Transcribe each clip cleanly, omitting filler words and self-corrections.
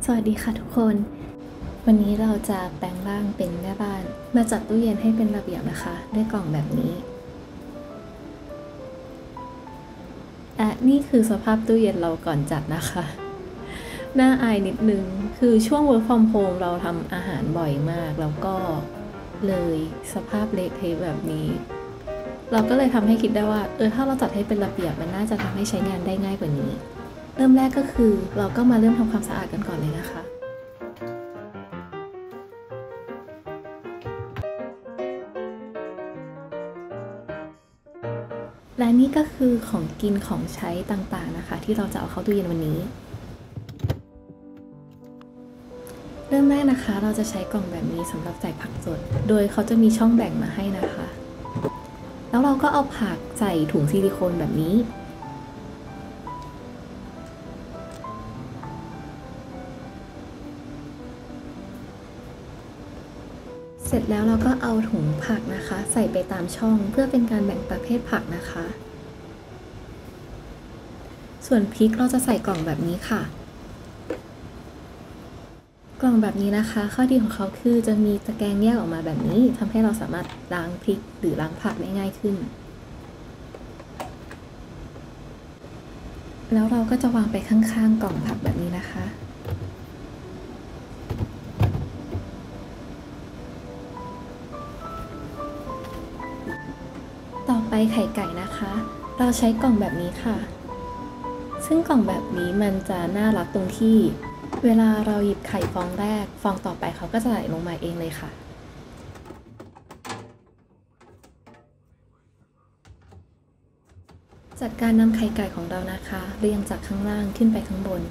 วัสดีค่ะทุกคนวันนี้เราจะแปลงร่างเป็นแม่บ้านมาจัดตู้เย็นให้เป็นระเบียบนะคะด้วยกล่องแบบนี้นี่คือสภาพตู้เย็นเราก่อนจัดนะคะน่าอายนิดนึงคือช่วง work from home เราทำอาหารบ่อยมากแล้วก็เลยสภาพเละเทะแบบนี้เราก็เลยทำให้คิดได้ว่าถ้าเราจัดให้เป็นระเบียบมันน่าจะทำให้ใช้งานได้ง่ายกว่านี้เริ่มแรกก็คือเราก็มาเริ่มทำความสะอาดกันก่อนเลยนะคะและนี่ก็คือของกินของใช้ต่างๆนะคะที่เราจะเอาเข้าตู้เย็นวันนี้เริ่มแรกนะคะเราจะใช้กล่องแบบนี้สำหรับใส่ผักสดโดยเขาจะมีช่องแบ่งมาให้นะคะแล้วเราก็เอาผักใส่ถุงซิลิโคนแบบนี้เสร็จแล้วเราก็เอาถุงผักนะคะใส่ไปตามช่องเพื่อเป็นการแบ่งประเภทผักนะคะส่วนพริกเราจะใส่กล่องแบบนี้ค่ะกล่องแบบนี้นะคะข้อดีของเขาคือจะมีตะแกรงแยกออกมาแบบนี้ทำให้เราสามารถล้างพริกหรือล้างผักได้ง่ายขึ้นแล้วเราก็จะวางไปข้างๆกล่องผักแบบนี้นะคะต่อไปไข่ไก่นะคะเราใช้กล่องแบบนี้ค่ะซึ่งกล่องแบบนี้มันจะน่ารักตรงที่เวลาเราหยิบไข่ฟองแรกฟองต่อไปเขาก็จะไหลลงมาเองเลยค่ะจัดการนำไข่ไก่ของเรานะคะเรียงจากข้างล่างขึ้นไปข้างบน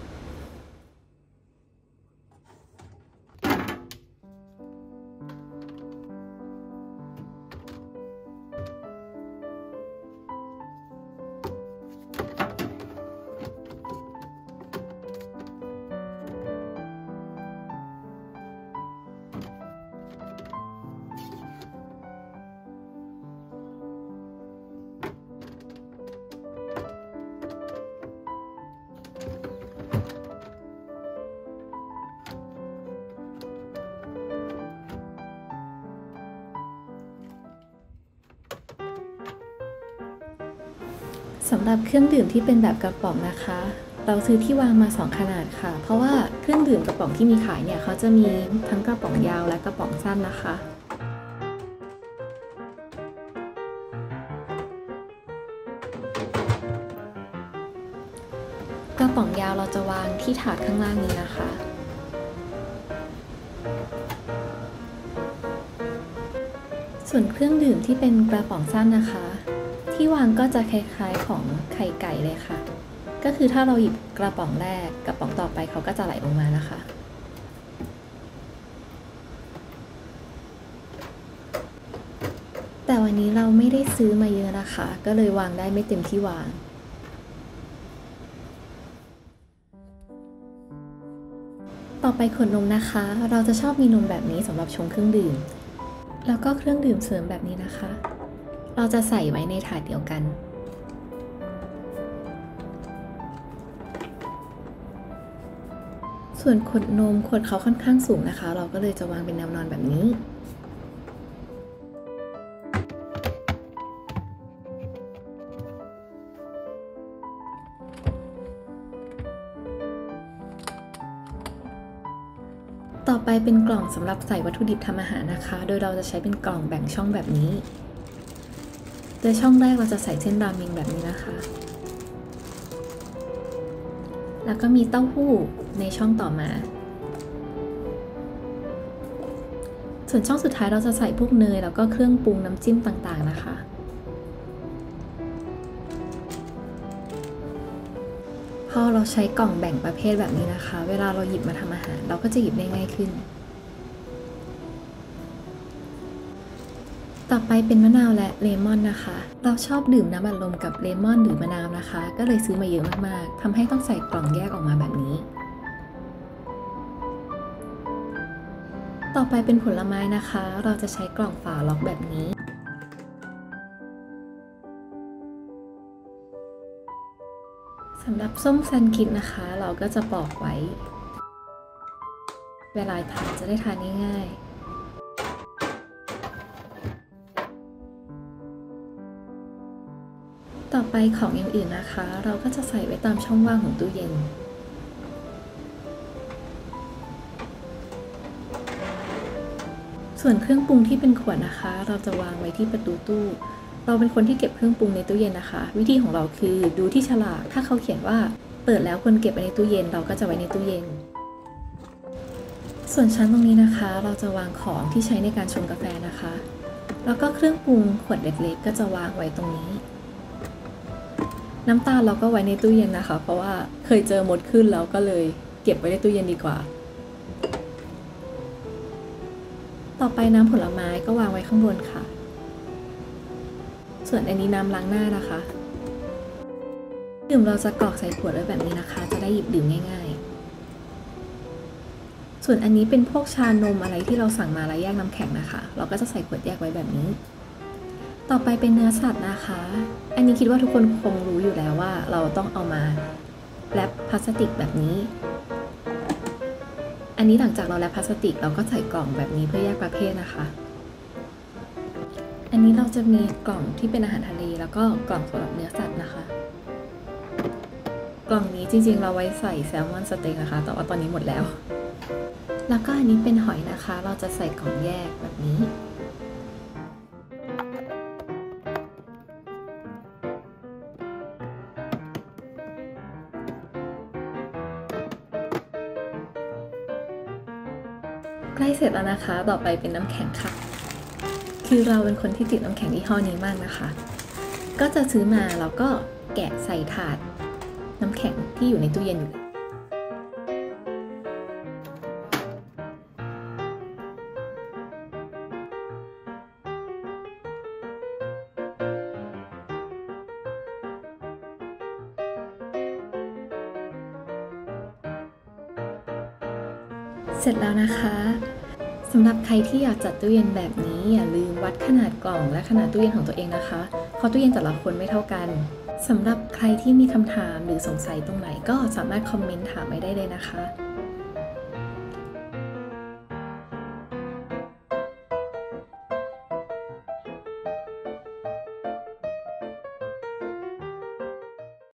สำหรับเครื่องดื่มที่เป็นแบบกระป๋องนะคะเราซื้อที่วางมา2ขนาดค่ะเพราะว่าเครื่องดื่มกระป๋องที่มีขายเนี่ยเขาจะมีทั้งกระป๋องยาวและกระป๋องสั้นนะคะกระป๋องยาวเราจะวางที่ถาดข้างล่างนี้นะคะส่วนเครื่องดื่มที่เป็นกระป๋องสั้นนะคะที่วางก็จะคล้ายๆของไข่ไก่เลยค่ะก็คือถ้าเราหยิบกระป๋องแรกกระป๋องต่อไปเขาก็จะไหลลงมานะคะแต่วันนี้เราไม่ได้ซื้อมาเยอะนะคะก็เลยวางได้ไม่เต็มที่วางต่อไปขวดนมนะคะเราจะชอบมีนมแบบนี้สำหรับชงเครื่องดื่มแล้วก็เครื่องดื่มเสริมแบบนี้นะคะเราจะใส่ไว้ในถาดเดียวกันส่วนขวดนมขวดเขาค่อนข้างสูงนะคะเราก็เลยจะวางเป็นแนวนอนแบบนี้ต่อไปเป็นกล่องสำหรับใส่วัตถุดิบทำอาหารนะคะโดยเราจะใช้เป็นกล่องแบ่งช่องแบบนี้โดยช่องแรกเราจะใส่เส้นราเมงแบบนี้นะคะแล้วก็มีเต้าหู้ในช่องต่อมาส่วนช่องสุดท้ายเราจะใส่พวกเนยแล้วก็เครื่องปรุงน้ำจิ้มต่างๆนะคะพอเราใช้กล่องแบ่งประเภทแบบนี้นะคะเวลาเราหยิบมาทำอาหารเราก็จะหยิบได้ง่ายขึ้นต่อไปเป็นมะนาวและเลมอนนะคะเราชอบดื่มน้ำอัดลมกับเลมอนหรือมะนาวนะคะก็เลยซื้อมาเยอะมากๆทำให้ต้องใส่กล่องแยกออกมาแบบนี้ต่อไปเป็นผลไม้นะคะเราจะใช้กล่องฝาล็อกแบบนี้สำหรับส้มซันคิดนะคะเราก็จะปอกไว้เวลาทานจะได้ทานง่ายๆต่อไปของอย่างอื่นนะคะ เราก็จะใส่ไว้ตามช่องว่างของตู้เย็นส่วนเครื่องปรุงที่เป็นขวดนะคะ เราจะวางไว้ที่ประตูตู้เราเป็นคนที่เก็บเครื่องปรุงในตู้เย็นนะคะ วิธีของเราคือดูที่ฉลากถ้าเขาเขียนว่าเปิดแล้วควรเก็บไว้ในตู้เย็นเราก็จะไว้ในตู้เย็นส่วนชั้นตรงนี้นะคะเราจะวางของที่ใช้ในการชงกาแฟนะคะแล้วก็เครื่องปรุงขวดเล็กๆก็จะวางไว้ตรงนี้น้ำตาลเราก็ไว้ในตู้เย็นนะคะเพราะว่าเคยเจอมดขึ้นแล้วก็เลยเก็บไว้ในตู้เย็นดีกว่าต่อไปน้ำผลไม้ก็วางไว้ข้างบนค่ะส่วนอันนี้น้ำล้างหน้านะคะดื่มเราจะกรอกใส่ขวดไว้แบบนี้นะคะจะได้หยิบดื่มง่ายๆส่วนอันนี้เป็นพวกชานมอะไรที่เราสั่งมาแล้วแยกน้ำแข็งนะคะเราก็จะใส่ขวดแยกไว้แบบนี้ต่อไปเป็นเนื้อสัตว์นะคะอันนี้คิดว่าทุกคนคงรู้อยู่แล้วว่าเราต้องเอามาแรปพลาสติกแบบนี้อันนี้หลังจากเราแรปพลาสติกเราก็ใส่กล่องแบบนี้เพื่อแยกประเภทนะคะอันนี้เราจะมีกล่องที่เป็นอาหารทะเลแล้วก็กล่องสำหรับเนื้อสัตว์นะคะกล่องนี้จริงๆเราไว้ใส่แซลมอนสเต็กนะคะแต่ว่าตอนนี้หมดแล้วแล้วก็อันนี้เป็นหอยนะคะเราจะใส่กล่องแยกแบบนี้ใกล้เสร็จแล้วนะคะต่อไปเป็นน้ำแข็งค่ะคือเราเป็นคนที่ติดน้ำแข็งยี่ห้อนี้มากนะคะก็จะซื้อมาแล้วก็แกะใส่ถาดน้ำแข็งที่อยู่ในตู้เย็นอยู่เสร็จแล้วนะคะสำหรับใครที่อยากจัดตู้เย็นแบบนี้อย่าลืมวัดขนาดกล่องและขนาดตู้เย็นของตัวเองนะคะเพราะตู้เย็นแต่ละคนไม่เท่ากันสำหรับใครที่มีคำถามหรือสงสัยตรงไหนก็สามารถคอมเมนต์ถามไว้ได้เลยนะคะ